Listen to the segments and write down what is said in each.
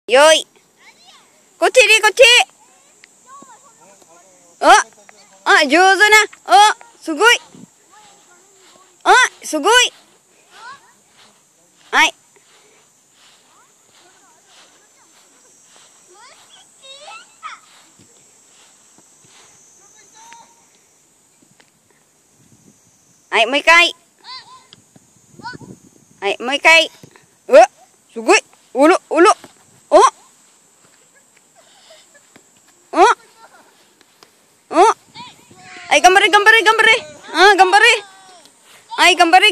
よい。こっちリこっち。上手な。すごい。すごい。はい。はい、もう一回。はい、もう一回。すごい。おろ。はい、頑張れ。頑張れ。はい、頑張れ。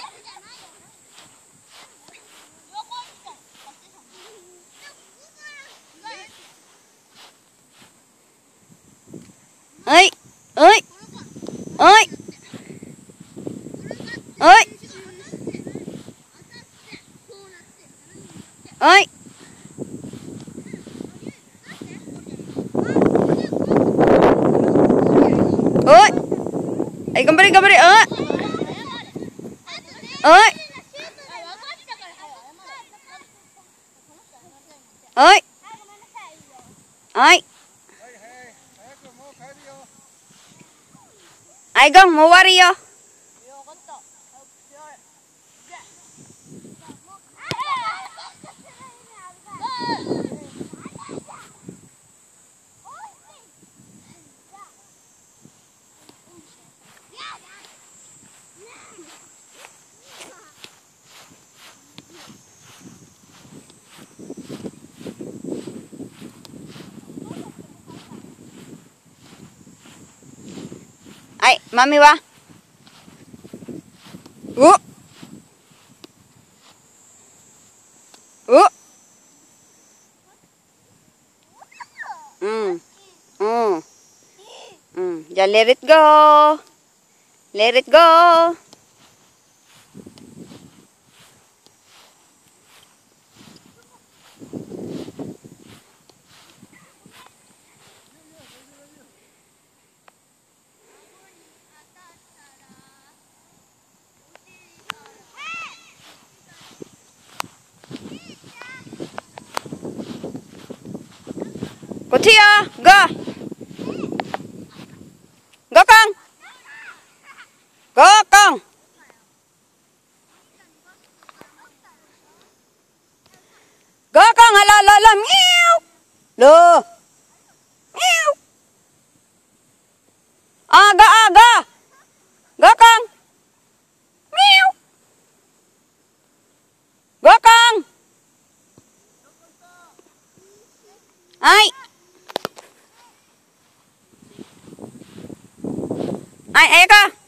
はい。はい。はい。はい。はい。はい、頑張れ。はい。はい。はい。はい、ゴン、もう終わるよ。はい、マミはじゃあ、let it go. Let it go. Go Tia, go. Go con. Go con. Go con, la, meow. Lơ. Meow. Go. Go con. Meow. Go con. Ai. Ai, Eka.